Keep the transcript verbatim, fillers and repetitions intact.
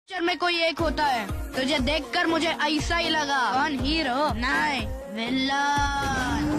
Picture में कोई एक होता है, तुझे देखकर मुझे ऐसा ही लगा। कौन हीरो? नहीं, विलन।